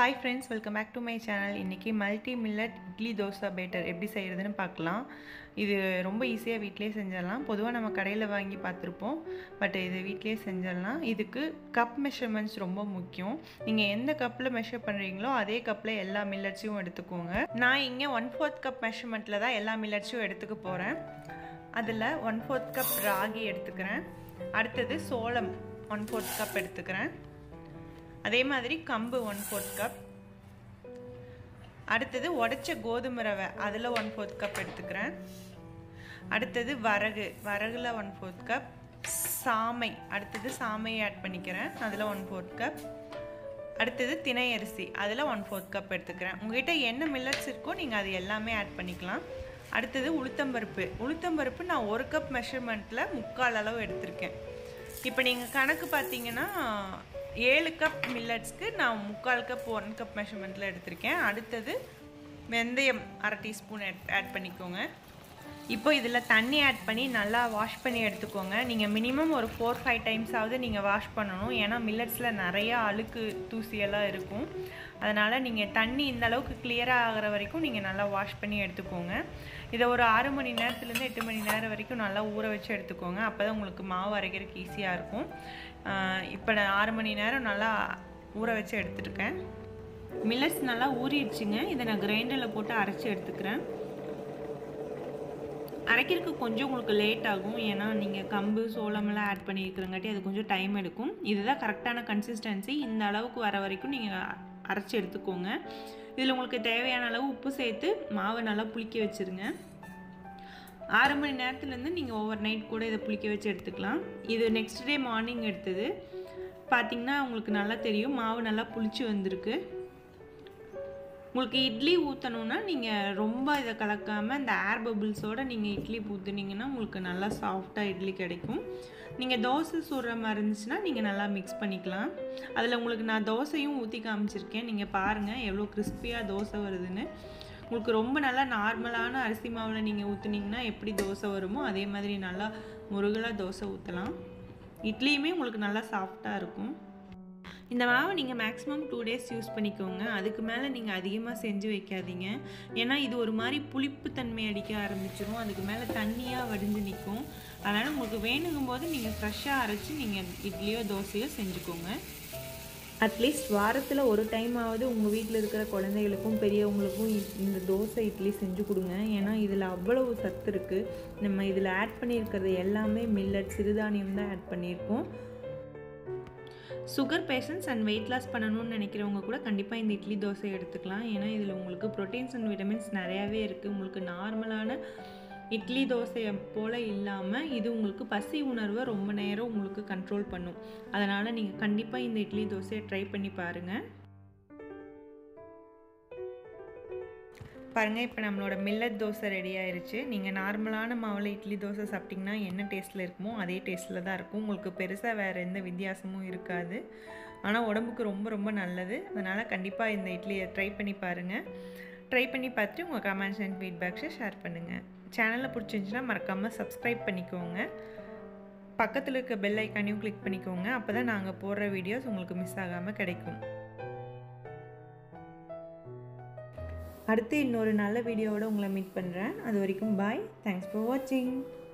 Hi friends, welcome back to my channel. இன்னைக்கு multi millet idli dosa batter எப்படி செய்யறதுன்னு பார்க்கலாம். இது ரொம்ப ஈஸியா வீட்லயே செஞ்சிடலாம். பொதுவா நம்ம கடையில வாங்கி பார்த்திருப்போம். பட் இது வீட்லயே செஞ்சிடலாம். இதுக்கு கப் மெஷர்மென்ட்ஸ் ரொம்ப முக்கியம். நீங்க எந்த கப்ல மெஷர் பண்றீங்களோ அதே கப்ல எல்லா மில்லட்ஸையும் எடுத்துக்கோங்க. நான் இங்க 1/4 கப் மெஷர்மென்ட்ல தான் எல்லா மில்லட்ஸையும் எடுத்துக்க போறேன். அதுல 1/4 கப் ராகி எடுத்துக்கிறேன். அடுத்து சோளம் 1/4 கப் எடுத்துக்கிறேன். அதே மாதிரி கம்பு 1/4 கப். அடுத்து உடைச்ச கோதுமை ரவை அதுல 1/4 கப் எடுத்துக்கிறேன். அடுத்து வரகுல 1/4 கப். சாமை அடுத்து சாமையை ஆட் பண்ணிக்கிறேன். அதுல 1/4 கப். அடுத்து திணை அரிசி அதுல 1/4 கப் எடுத்துக்கிறேன். உங்ககிட்ட என்ன மில்லட்ஸ் இருக்கோ நீங்க அது எல்லாமே ஆட் பண்ணிக்கலாம். அடுத்து உளுத்தம்பருப்பு நான் 1 கப் மெஷர்மெண்ட்ல 3/4 அளவு எடுத்திருக்கேன். இப்போ நீங்க கணக்கு பார்த்தீங்கன்னா 7 கப் மில்லட்ஸ்க்கு நான் 3/4 கப் 1 கப் மெஷர்மெண்ட்ல எடுத்திருக்கேன். அடுத்து வெந்தயம் 1/2 டீஸ்பூன் ஆட் பண்ணிக்கோங்க. இப்போ இதில் தண்ணி ஆட் பண்ணி நல்லா வாஷ் பண்ணி எடுத்துக்கோங்க. நீங்கள் மினிமம் ஒரு 4-5 டைம்ஸாவது நீங்கள் வாஷ் பண்ணணும். ஏன்னா மில்லட்ஸில் நிறையா அழுக்கு தூசியெல்லாம் இருக்கும். அதனால் நீங்கள் தண்ணி இந்த அளவுக்கு கிளியராக ஆகிற வரைக்கும் நீங்கள் நல்லா வாஷ் பண்ணி எடுத்துக்கோங்க. இதை ஒரு 6 மணி நேரத்துலேருந்து 8 மணி நேரம் வரைக்கும் நல்லா ஊற வச்சு எடுத்துக்கோங்க. அப்போ தான் உங்களுக்கு மாவு அரைக்கிறதுக்கு ஈஸியாக இருக்கும். இப்போ நான் 6 மணி நேரம் நல்லா ஊற வச்சு எடுத்துருக்கேன். மில்லட்ஸ் நல்லா ஊறிடுச்சுங்க. இதை நான் கிரைண்டரில் போட்டு அரைச்சி எடுத்துக்கிறேன். அரைக்கிறதுக்கு கொஞ்சம் உங்களுக்கு லேட் ஆகும். ஏன்னா நீங்கள் கம்பு சோளமெல்லாம் ஆட் பண்ணியிருக்கிறங்காட்டி அது கொஞ்சம் டைம் எடுக்கும். இதுதான் கரெக்டான கன்சிஸ்டன்சி. இந்த அளவுக்கு வர வரைக்கும் நீங்கள் அரைச்சி எடுத்துக்கோங்க. இதில் உங்களுக்கு தேவையான அளவு உப்பு சேர்த்து மாவை நல்லா புளிக்க வச்சுருங்க. 6 மணி நேரத்துலேருந்து நீங்கள் ஓவர் நைட் கூட இதை புளிக்க வச்சு எடுத்துக்கலாம். இது நெக்ஸ்ட் டே மார்னிங் எடுத்தது. பார்த்திங்கன்னா உங்களுக்கு நல்லா தெரியும் மாவு நல்லா புளிச்சு வந்திருக்கு. உங்களுக்கு இட்லி ஊற்றணுன்னா நீங்கள் ரொம்ப இதை கலக்காமல் இந்த ஏர் பபிள்ஸோடு நீங்கள் இட்லி ஊற்றுனீங்கன்னா உங்களுக்கு நல்லா சாஃப்டாக இட்லி கிடைக்கும். நீங்கள் தோசை சுடுற மாதிரி இருந்துச்சுன்னா நீங்கள் நல்லா மிக்ஸ் பண்ணிக்கலாம். அதில் உங்களுக்கு நான் தோசையும் ஊற்றி காமிச்சிருக்கேன். நீங்கள் பாருங்கள் எவ்வளோ கிறிஸ்பியாக தோசை வருதுன்னு. உங்களுக்கு ரொம்ப நல்லா நார்மலான அரிசி மாவில் நீங்கள் ஊற்றுனீங்கன்னா எப்படி தோசை வருமோ அதே மாதிரி நல்லா முருகலாக தோசை ஊற்றலாம். இட்லியுமே உங்களுக்கு நல்லா சாஃப்டாக இருக்கும். இந்த மாவை நீங்கள் மேக்ஸிமம் 2 days யூஸ் பண்ணிக்கோங்க. அதுக்கு மேலே நீங்கள் அதிகமாக செஞ்சு வைக்காதீங்க. ஏன்னா இது ஒரு மாதிரி புளிப்பு தன்மை அடிக்க ஆரம்பிச்சிடும். அதுக்கு மேலே தண்ணியாக வடிஞ்சு நிற்கும். அதனால் உங்களுக்கு வேணுங்கும் போது நீங்கள் ஃப்ரெஷ்ஷாக அரைச்சி நீங்கள் இட்லியோ தோசையோ செஞ்சுக்கோங்க. அட்லீஸ்ட் வாரத்தில் ஒரு டைமாவது உங்கள் வீட்டில் இருக்கிற குழந்தைகளுக்கும் பெரியவங்களுக்கும் இந்த தோசை இட்லி செஞ்சு கொடுங்க. ஏன்னா இதில் அவ்வளவு சத்து இருக்குது. நம்ம இதில் ஆட் பண்ணியிருக்கிறது எல்லாமே மில்லட் சிறுதானியம் தான் ஆட் பண்ணியிருக்கோம். Sugar patients and weight loss பண்ணணும்னு நினைக்கிறவங்க கூட கண்டிப்பாக இந்த இட்லி தோசை எடுத்துக்கலாம். ஏன்னா இதில் உங்களுக்கு ப்ரோட்டீன்ஸ் அண்ட் விட்டமின்ஸ் நிறையாவே இருக்குது. உங்களுக்கு நார்மலான இட்லி தோசையை போல் இல்லாமல் இது உங்களுக்கு பசி உணர்வை ரொம்ப நேரம் உங்களுக்கு கண்ட்ரோல் பண்ணும். அதனால் நீங்கள் கண்டிப்பாக இந்த இட்லி தோசையை ட்ரை பண்ணி பாருங்கள். பாருங்கள், இப்போ நம்மளோட மில்லட் தோசை ரெடி ஆயிடுச்சு. நீங்கள் நார்மலான மாவில் இட்லி தோசை சாப்பிட்டிங்கன்னா என்ன டேஸ்ட்டில் இருக்குமோ அதே டேஸ்ட்டில் தான் இருக்கும். உங்களுக்கு பெருசாக வேறு எந்த வித்தியாசமும் இருக்காது. ஆனால் உடம்புக்கு ரொம்ப ரொம்ப நல்லது. அதனால் கண்டிப்பாக இந்த இட்லியை ட்ரை பண்ணி பாருங்கள். ட்ரை பண்ணி பார்த்துட்டு உங்கள் கமெண்ட்ஸ் அண்ட் ஃபீட்பேக்ஸை ஷேர் பண்ணுங்கள். சேனலில் பிடிச்சிருந்துச்சுன்னா மறக்காமல் சப்ஸ்கிரைப் பண்ணிக்கோங்க. பக்கத்தில் இருக்க பெல் ஐக்கானையும் கிளிக் பண்ணிக்கோங்க. அப்போ தான் நாங்கள் போடுற வீடியோஸ் உங்களுக்கு மிஸ் ஆகாமல் கிடைக்கும். அடுத்து இன்னொரு நல்ல வீடியோவோட உங்களை மீட் பண்ணுறேன். அது வரைக்கும் பாய். தேங்க்ஸ் ஃபார் வாட்சிங்.